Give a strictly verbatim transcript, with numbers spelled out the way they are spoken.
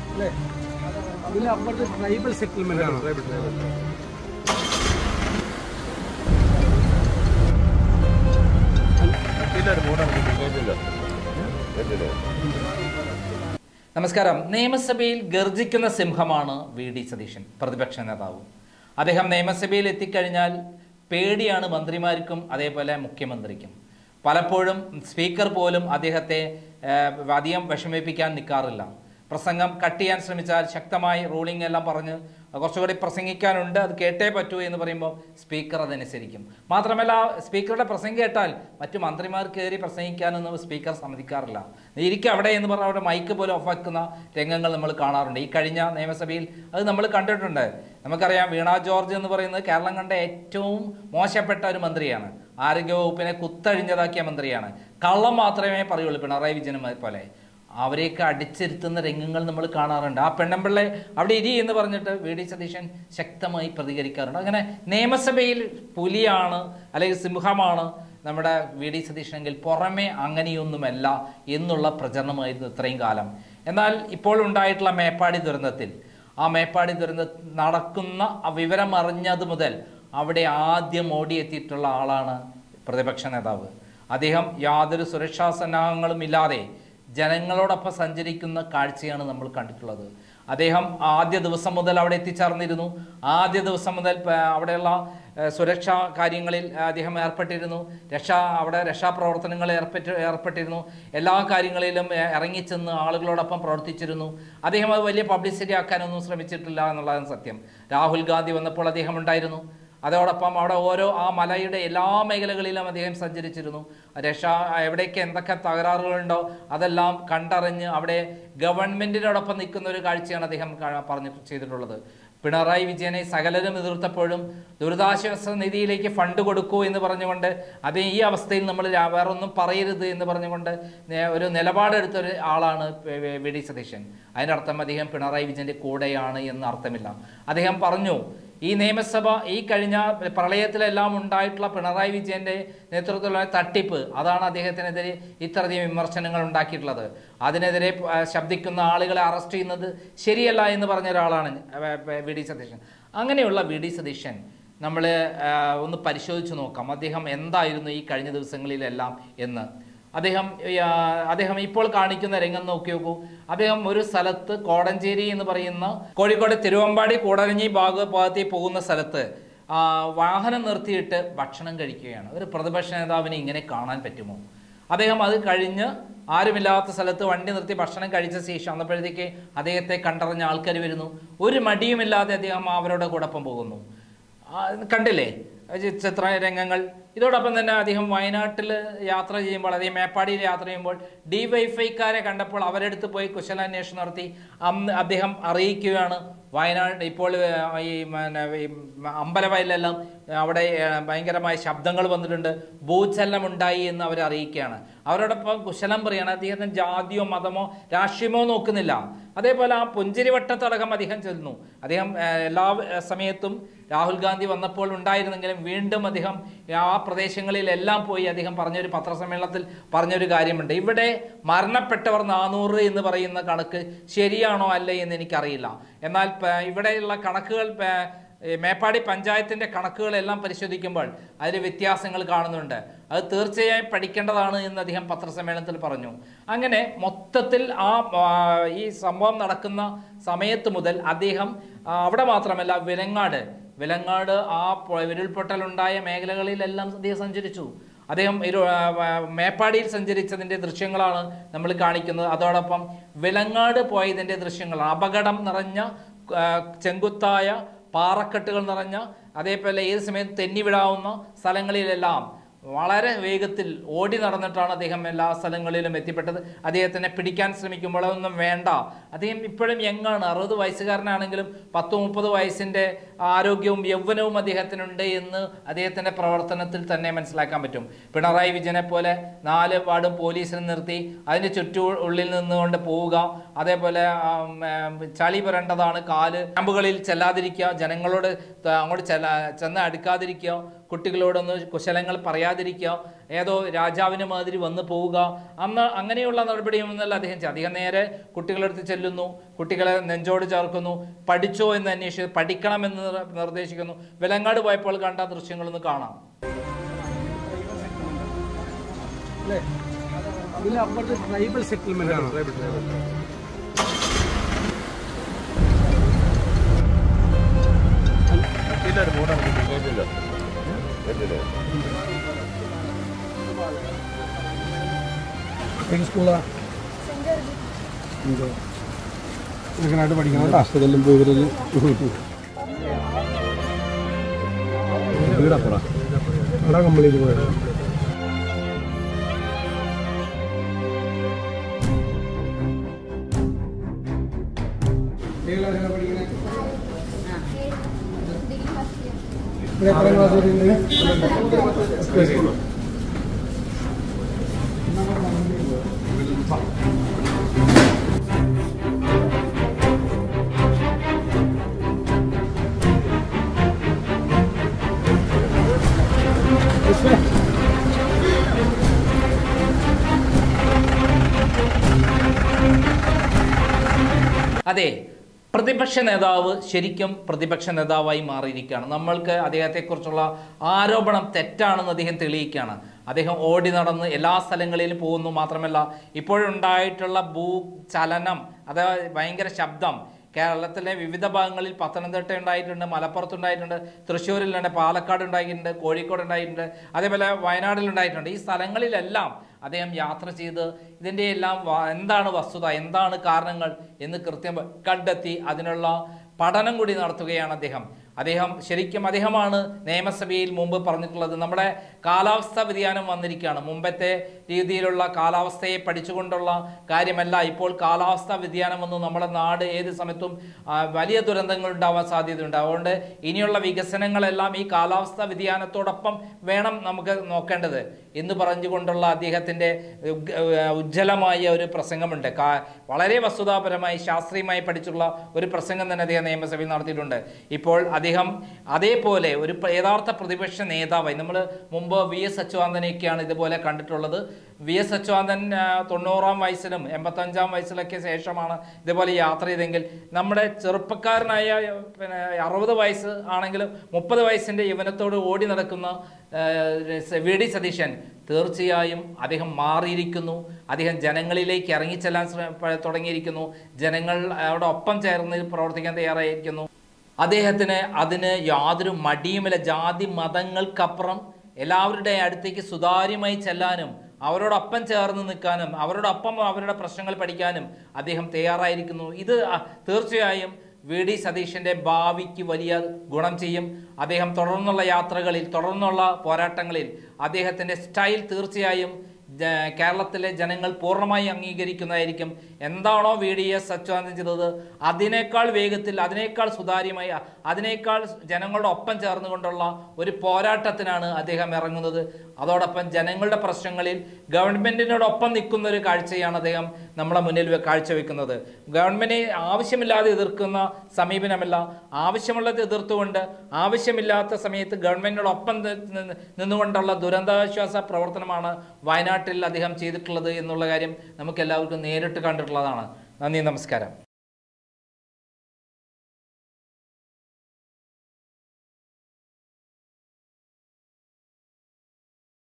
Tribal settlement ആണ്. നമസ്കാരം. നിയമസഭയിൽ ഗർജിക്കുന്ന സിംഹമാണ് വി ഡി സതീശൻ, പ്രതിപക്ഷ നേതാവ്. അദ്ദേഹം നിയമസഭയിൽ എത്തിക്കഴിഞ്ഞാൽ പേടിയാണ് മന്ത്രിമാർക്കും അതേപോലെ മുഖ്യമന്ത്രിക്കും. പലപ്പോഴും സ്പീക്കർ പോലും അദ്ദേഹത്തെ അധികം വിഷമിപ്പിക്കാൻ നിൽക്കാറില്ല. പ്രസംഗം കട്ട് ചെയ്യാൻ ശ്രമിച്ചാൽ ശക്തമായി റൂളിംഗ് എല്ലാം പറഞ്ഞ് കുറച്ചുകൂടി പ്രസംഗിക്കാനുണ്ട്, അത് കേട്ടേ പറ്റൂ എന്ന് പറയുമ്പോൾ സ്പീക്കർ അതനുസരിക്കും. മാത്രമല്ല, സ്പീക്കറുടെ പ്രസംഗം കേട്ടാൽ മറ്റു മന്ത്രിമാർ കയറി പ്രസംഗിക്കാനൊന്നും സ്പീക്കർ സമ്മതിക്കാറില്ല. ഇരിക്കും അവിടെ എന്ന് പറഞ്ഞാൽ അവിടെ മൈക്ക് പോലും ഓഫാക്കുന്ന രംഗങ്ങൾ നമ്മൾ കാണാറുണ്ട്. ഈ കഴിഞ്ഞ നിയമസഭയിൽ അത് നമ്മൾ കണ്ടിട്ടുണ്ട്. നമുക്കറിയാം, വീണ ജോർജ് എന്ന് പറയുന്നത് കേരളം കണ്ട ഏറ്റവും മോശപ്പെട്ട ഒരു മന്ത്രിയാണ്. ആരോഗ്യവകുപ്പിനെ കുത്തഴിഞ്ഞതാക്കിയ മന്ത്രിയാണ്. കള്ളം മാത്രമേ പറയുള്ളൂ, പിണറായി വിജയനെ പോലെ. അവരെയൊക്കെ അടിച്ചിരുത്തുന്ന രംഗങ്ങൾ നമ്മൾ കാണാറുണ്ട്. ആ പെണ്ണമ്പിള്ളെ അവിടെ ഇരി എന്ന് പറഞ്ഞിട്ട് വി ഡി സതീശൻ ശക്തമായി പ്രതികരിക്കാറുണ്ട്. അങ്ങനെ നിയമസഭയിൽ പുലിയാണ് അല്ലെങ്കിൽ സിംഹമാണ് നമ്മുടെ വി ഡി സതീശനെങ്കിൽ പുറമെ അങ്ങനെയൊന്നുമല്ല എന്നുള്ള പ്രചരണമായിരുന്നു ഇത്രയും കാലം. എന്നാൽ ഇപ്പോൾ ഉണ്ടായിട്ടുള്ള മേപ്പാടി ദുരന്തത്തിൽ, ആ മേപ്പാടി ദുരന്തം നടക്കുന്ന വിവരം അറിഞ്ഞത് മുതൽ അവിടെ ആദ്യം ഓടിയെത്തിയിട്ടുള്ള ആളാണ് പ്രതിപക്ഷ നേതാവ്. അദ്ദേഹം യാതൊരു സുരക്ഷാ സന്നാഹങ്ങളും ഇല്ലാതെ ജനങ്ങളോടൊപ്പം സഞ്ചരിക്കുന്ന കാഴ്ചയാണ് നമ്മൾ കണ്ടിട്ടുള്ളത്. അദ്ദേഹം ആദ്യ ദിവസം മുതൽ അവിടെ എത്തിച്ചേർന്നിരുന്നു. ആദ്യ ദിവസം മുതൽ അവിടെയുള്ള സുരക്ഷാ കാര്യങ്ങളിൽ അദ്ദേഹം ഏർപ്പെട്ടിരുന്നു. രക്ഷാ അവിടെ രക്ഷാപ്രവർത്തനങ്ങളിൽ ഏർപ്പെട്ട് ഏർപ്പെട്ടിരുന്നു എല്ലാ കാര്യങ്ങളിലും ഇറങ്ങിച്ചെന്ന് ആളുകളോടൊപ്പം പ്രവർത്തിച്ചിരുന്നു. അദ്ദേഹം അത് വലിയ പബ്ലിസിറ്റി ആക്കാനൊന്നും ശ്രമിച്ചിട്ടില്ല എന്നുള്ളതാണ് സത്യം. രാഹുൽ ഗാന്ധി വന്നപ്പോൾ അദ്ദേഹം ഉണ്ടായിരുന്നു. അതോടൊപ്പം അവിടെ ഓരോ ആ മലയുടെ എല്ലാ മേഖലകളിലും അദ്ദേഹം സഞ്ചരിച്ചിരുന്നു. രക്ഷാ എവിടേക്ക് എന്തൊക്കെ തകരാറുകളുണ്ടോ അതെല്ലാം കണ്ടറിഞ്ഞ് അവിടെ ഗവൺമെൻറ്റിനോടൊപ്പം നിൽക്കുന്ന ഒരു കാഴ്ചയാണ് അദ്ദേഹം പറഞ്ഞു ചെയ്തിട്ടുള്ളത്. പിണറായി വിജയനെ സകലരും എതിർത്തപ്പോഴും ദുരിതാശ്വാസ നിധിയിലേക്ക് ഫണ്ട് കൊടുക്കൂ എന്ന് പറഞ്ഞുകൊണ്ട് അത് ഈ അവസ്ഥയിൽ നമ്മൾ വേറൊന്നും പറയരുത് എന്ന് പറഞ്ഞുകൊണ്ട് ഒരു നിലപാടെടുത്തൊരു ആളാണ് വി ഡി സതീശൻ. അതിനർത്ഥം അദ്ദേഹം പിണറായി വിജയൻ്റെ കൂടെയാണ് എന്ന് അർത്ഥമില്ല. അദ്ദേഹം പറഞ്ഞു, ഈ നിയമസഭ ഈ കഴിഞ്ഞ പ്രളയത്തിലെല്ലാം ഉണ്ടായിട്ടുള്ള പിണറായി വിജയൻ്റെ നേതൃത്വത്തിലുള്ള തട്ടിപ്പ്, അതാണ് അദ്ദേഹത്തിനെതിരെ ഇത്രയധികം വിമർശനങ്ങൾ ഉണ്ടാക്കിയിട്ടുള്ളത്. അതിനെതിരെ ശബ്ദിക്കുന്ന ആളുകളെ അറസ്റ്റ് ചെയ്യുന്നത് ശരിയല്ല എന്ന് പറഞ്ഞ ഒരാളാണ് വി ഡി സതീശൻ. അങ്ങനെയുള്ള വി ഡി സതീശൻ നമ്മൾ ഒന്ന് പരിശോധിച്ച് നോക്കാം അദ്ദേഹം എന്തായിരുന്നു ഈ കഴിഞ്ഞ ദിവസങ്ങളിലെല്ലാം എന്ന്. അദ്ദേഹം അദ്ദേഹം ഇപ്പോൾ കാണിക്കുന്ന രംഗം നോക്കി നോക്കൂ. അദ്ദേഹം ഒരു സ്ഥലത്ത് കോടഞ്ചേരി എന്ന് പറയുന്ന കോഴിക്കോട് തിരുവമ്പാടി കൂടരഞ്ഞി ഭാഗത്ത് പോകുന്ന സ്ഥലത്ത് വാഹനം നിർത്തിയിട്ട് ഭക്ഷണം കഴിക്കുകയാണ്. ഒരു പ്രതിപക്ഷ നേതാവിനെ ഇങ്ങനെ കാണാൻ പറ്റുമോ? അദ്ദേഹം അത് കഴിഞ്ഞ് ആരുമില്ലാത്ത സ്ഥലത്ത് വണ്ടി നിർത്തി ഭക്ഷണം കഴിച്ച ശേഷം അന്നപ്പോഴത്തേക്ക് അദ്ദേഹത്തെ കണ്ടറിഞ്ഞ ആൾക്കാർ വരുന്നു. ഒരു മടിയുമില്ലാതെ അദ്ദേഹം അവരുടെ കൂടൊപ്പം പോകുന്നു. കണ്ടില്ലേ ചിത്ര രംഗങ്ങൾ? ഇതോടൊപ്പം തന്നെ അദ്ദേഹം വയനാട്ടിൽ യാത്ര ചെയ്യുമ്പോൾ, അദ്ദേഹം മേപ്പാടിയിൽ യാത്ര ചെയ്യുമ്പോൾ ഡി വൈഫൈക്കാരെ കണ്ടപ്പോൾ അവരെടുത്ത് പോയി കുശലാന്വേഷണം നടത്തി അദ്ദേഹം അറിയിക്കുകയാണ്, വയനാട് ഇപ്പോൾ ഈ അമ്പലവയലിലെല്ലാം അവിടെ ഭയങ്കരമായ ശബ്ദങ്ങൾ വന്നിട്ടുണ്ട്, ഭൂചലനം ഉണ്ടായി എന്ന് അവർ അറിയിക്കുകയാണ്. അവരോടൊപ്പം കുശലം പറയുകയാണ്. അദ്ദേഹത്തിന് ജാതിയോ മതമോ രാഷ്ട്രീയമോ നോക്കുന്നില്ല. അതേപോലെ ആ പുഞ്ചിരിവട്ടത്തടക്കം അദ്ദേഹം ചെല്ലുന്നു. അദ്ദേഹം എല്ലാ സമയത്തും രാഹുൽ ഗാന്ധി വന്നപ്പോൾ ഉണ്ടായിരുന്നെങ്കിലും വീണ്ടും അദ്ദേഹം ആ പ്രദേശങ്ങളിലെല്ലാം പോയി അദ്ദേഹം പറഞ്ഞൊരു പത്രസമ്മേളനത്തിൽ പറഞ്ഞൊരു കാര്യമുണ്ട്. ഇവിടെ മരണപ്പെട്ടവർ നാനൂറ് എന്ന് പറയുന്ന കണക്ക് ശരിയാണോ അല്ലേ എന്ന് എനിക്കറിയില്ല. എന്നാൽ ഇവിടെയുള്ള കണക്കുകൾ മേപ്പാടി പഞ്ചായത്തിൻ്റെ കണക്കുകളെല്ലാം പരിശോധിക്കുമ്പോൾ അതിൽ വ്യത്യാസങ്ങൾ കാണുന്നുണ്ട്. അത് തീർച്ചയായും പഠിക്കേണ്ടതാണ് എന്ന് അദ്ദേഹം പത്രസമ്മേളനത്തിൽ പറഞ്ഞു. അങ്ങനെ മൊത്തത്തിൽ ആ ഈ സംഭവം നടക്കുന്ന സമയത്ത് മുതൽ അദ്ദേഹം അവിടെ മാത്രമല്ല വിലങ്ങാട് വിലങ്ങാട് ആ ഉരുൾപൊട്ടലുണ്ടായ മേഖലകളിലെല്ലാം അദ്ദേഹം സഞ്ചരിച്ചു. അദ്ദേഹം മേപ്പാടിയിൽ സഞ്ചരിച്ചതിൻ്റെ ദൃശ്യങ്ങളാണ് നമ്മൾ കാണിക്കുന്നത്. അതോടൊപ്പം വിലങ്ങാട് പോയതിൻ്റെ ദൃശ്യങ്ങൾ, അപകടം നിറഞ്ഞ ചെങ്കുത്തായ പാറക്കെട്ടുകൾ നിറഞ്ഞ അതേപോലെ ഏത് സമയത്ത് തെന്നിവിടാവുന്ന സ്ഥലങ്ങളിലെല്ലാം വളരെ വേഗത്തിൽ ഓടി നടന്നിട്ടാണ് അദ്ദേഹം എല്ലാ സ്ഥലങ്ങളിലും എത്തിപ്പെട്ടത്. അദ്ദേഹത്തിനെ പിടിക്കാൻ ശ്രമിക്കുമ്പോൾ അതൊന്നും വേണ്ട, അദ്ദേഹം ഇപ്പോഴും യങ്ങാണ്, അറുപത് വയസ്സുകാരനാണെങ്കിലും പത്ത് മുപ്പത് വയസ്സിൻ്റെ ആരോഗ്യവും യൗവനവും അദ്ദേഹത്തിനുണ്ട് എന്ന് അദ്ദേഹത്തിൻ്റെ പ്രവർത്തനത്തിൽ തന്നെ മനസ്സിലാക്കാൻ പറ്റും. പിണറായി വിജയനെ പോലെ നാല് വാർഡും പോലീസിനെ നിർത്തി അതിൻ്റെ ചുറ്റു ഉള്ളിൽ നിന്നുകൊണ്ട് പോവുക, അതേപോലെ ചളി പുരണ്ടതാണ് കാല്, ക്യാമ്പുകളിൽ ചെല്ലാതിരിക്കുക, ജനങ്ങളോട് അങ്ങോട്ട് ചെല്ല ചെന്ന് അടുക്കാതിരിക്കുക, കുട്ടികളോടൊന്ന് കുശലങ്ങൾ പറയാതിരിക്കുക, ഏതോ രാജാവിന് മാതിരി വന്നു പോവുക, അന്ന് അങ്ങനെയുള്ള നടപടിയൊന്നുമല്ല അദ്ദേഹം ചെയ്യും. അദ്ദേഹം നേരെ കുട്ടികളെടുത്ത് ചെല്ലുന്നു, കുട്ടികളെ നെഞ്ചോട് ചേർക്കുന്നു, പഠിച്ചോ എന്ന് അന്വേഷിച്ച് പഠിക്കണമെന്ന് നിർദ്ദേശിക്കുന്നു. വെലങ്ങാട് പോയപ്പോൾ കണ്ട ദൃശ്യങ്ങളൊന്ന് കാണാം. ട്രൈബൽ സെറ്റിൽമെന്റ് ആണ്. സ്കൂളാ ഇങ്ങനായിട്ട് പഠിക്കണം കേട്ടോ. ചെല്ലുമ്പോൾ ഇവരൊരു വീടപ്പുറം അവിടെ കംപ്ലീറ്റ് പോയത്. ഇവിടെ എത്ര ക്ലാസ് വരുന്നുണ്ട്? അതെ, പ്രതിപക്ഷ നേതാവ് ശരിക്കും പ്രതിപക്ഷ നേതാവായി മാറിയിരിക്കുകയാണ്. നമ്മൾക്ക് അദ്ദേഹത്തെക്കുറിച്ചുള്ള ആരോപണം തെറ്റാണെന്ന് അദ്ദേഹം തെളിയിക്കുകയാണ്. അദ്ദേഹം ഓടി നടന്ന് എല്ലാ സ്ഥലങ്ങളിലും പോകുന്നു. മാത്രമല്ല, ഇപ്പോഴുണ്ടായിട്ടുള്ള ഭൂചലനം, അതായത് ഭയങ്കര ശബ്ദം കേരളത്തിലെ വിവിധ ഭാഗങ്ങളിൽ, പത്തനംതിട്ട ഉണ്ടായിട്ടുണ്ട്, മലപ്പുറത്തുണ്ടായിട്ടുണ്ട്, തൃശ്ശൂരിലുണ്ട്, പാലക്കാട് ഉണ്ടായിട്ടുണ്ട്, കോഴിക്കോട് ഉണ്ടായിട്ടുണ്ട്, അതേപോലെ വയനാട്ടിലുണ്ടായിട്ടുണ്ട്. ഈ സ്ഥലങ്ങളിലെല്ലാം അദ്ദേഹം യാത്ര ചെയ്ത് ഇതിൻ്റെ എല്ലാം എന്താണ് വസ്തുത, എന്താണ് കാരണങ്ങൾ എന്ന് കൃത്യം കണ്ടെത്തി അതിനുള്ള പഠനം കൂടി നടത്തുകയാണ് അദ്ദേഹം. അദ്ദേഹം ശരിക്കും അദ്ദേഹമാണ് നിയമസഭയിൽ മുമ്പ് പറഞ്ഞിട്ടുള്ളത്, നമ്മുടെ കാലാവസ്ഥാ വ്യതിയാനം വന്നിരിക്കുകയാണ്. മുമ്പത്തെ രീതിയിലുള്ള കാലാവസ്ഥയെ പഠിച്ചുകൊണ്ടുള്ള കാര്യമല്ല ഇപ്പോൾ കാലാവസ്ഥാ വ്യതിയാനം വന്ന് നമ്മുടെ നാട് ഏത് സമയത്തും വലിയ ദുരന്തങ്ങൾ ഉണ്ടാവാൻ സാധ്യതയുണ്ട്. അതുകൊണ്ട് ഇനിയുള്ള വികസനങ്ങളെല്ലാം ഈ കാലാവസ്ഥാ വ്യതിയാനത്തോടൊപ്പം വേണം നമുക്ക് നോക്കേണ്ടത് എന്ന് പറഞ്ഞുകൊണ്ടുള്ള അദ്ദേഹത്തിൻ്റെ ഉജ്ജ്വലമായ ഒരു പ്രസംഗമുണ്ട്. വളരെ വസ്തുതാപരമായി ശാസ്ത്രീയമായി പഠിച്ചുള്ള ഒരു പ്രസംഗം തന്നെ അദ്ദേഹം നിയമസഭയിൽ നടത്തിയിട്ടുണ്ട്. ഇപ്പോൾ അദ്ദേഹം അതേപോലെ ഒരു യഥാർത്ഥ പ്രതിപക്ഷ നേതാവായി, നമ്മൾ മുമ്പ് വി എസ് അച്യുതാനന്ദനെയൊക്കെയാണ് ഇതുപോലെ കണ്ടിട്ടുള്ളത്. വി എസ് അച്യുതാനന്ദൻ തൊണ്ണൂറാം വയസ്സിലും എൺപത്തഞ്ചാം വയസ്സിലൊക്കെ ശേഷമാണ് ഇതുപോലെ യാത്ര ചെയ്തെങ്കിൽ നമ്മുടെ ചെറുപ്പക്കാരനായ പിന്നെ അറുപത് വയസ്സ് ആണെങ്കിലും മുപ്പത് വയസ്സിൻ്റെ യൗവനത്തോട് ഓടി നടക്കുന്ന വി ഡി സതീശൻ തീർച്ചയായും അദ്ദേഹം മാറിയിരിക്കുന്നു. അദ്ദേഹം ജനങ്ങളിലേക്ക് ഇറങ്ങിച്ചെല്ലാൻ തുടങ്ങിയിരിക്കുന്നു. ജനങ്ങളോടൊപ്പം ചേർന്ന് പ്രവർത്തിക്കാൻ തയ്യാറായിരിക്കുന്നു. അദ്ദേഹത്തിന് അതിന് യാതൊരു മടിയുമില്ല. ജാതി മതങ്ങൾക്കപ്പുറം എല്ലാവരുടെ അടുത്തേക്ക് സുതാര്യമായി ചെല്ലാനും അവരോടൊപ്പം ചേർന്ന് നിൽക്കാനും അവരോടൊപ്പം അവരുടെ പ്രശ്നങ്ങൾ പഠിക്കാനും അദ്ദേഹം തയ്യാറായിരിക്കുന്നു. ഇത് തീർച്ചയായും വി ഡി സതീശൻ്റെ ഭാവിക്ക് വലിയ ഗുണം ചെയ്യും. അദ്ദേഹം തുടർന്നുള്ള യാത്രകളിൽ, തുടർന്നുള്ള പോരാട്ടങ്ങളിൽ അദ്ദേഹത്തിൻ്റെ സ്റ്റൈൽ തീർച്ചയായും കേരളത്തിലെ ജനങ്ങൾ പൂർണ്ണമായി അംഗീകരിക്കുന്നതായിരിക്കും. എന്താണോ വി ഡി എസ് അച്യുതാനന്ദൻ ചെയ്തത് അതിനേക്കാൾ വേഗത്തിൽ, അതിനേക്കാൾ സുതാര്യമായി, അതിനേക്കാൾ ജനങ്ങളുടെ ഒപ്പം ചേർന്നുകൊണ്ടുള്ള ഒരു പോരാട്ടത്തിനാണ് അദ്ദേഹം ഇറങ്ങുന്നത്. അതോടൊപ്പം ജനങ്ങളുടെ പ്രശ്നങ്ങളിൽ ഗവൺമെൻറ്റിനോടൊപ്പം നിൽക്കുന്ന ഒരു കാഴ്ചയാണ് അദ്ദേഹം നമ്മളെ മുന്നിൽ കാഴ്ചവെക്കുന്നത്. ഗവൺമെൻറ്റിനെ ആവശ്യമില്ലാതെ എതിർക്കുന്ന സമീപനമല്ല, ആവശ്യമുള്ളത് എതിർത്തുകൊണ്ട് ആവശ്യമില്ലാത്ത സമയത്ത് ഗവൺമെൻറ്റിനോടൊപ്പം നിന്നുകൊണ്ടുള്ള ദുരന്താശ്വാസ പ്രവർത്തനമാണ് വയനാട്ടിൽ അദ്ദേഹം ചെയ്തിട്ടുള്ളത് എന്നുള്ള കാര്യം നമുക്ക് എല്ലാവർക്കും നേരിട്ട് കണ്ടിട്ടുള്ളതാണ്. നന്ദി, നമസ്കാരം.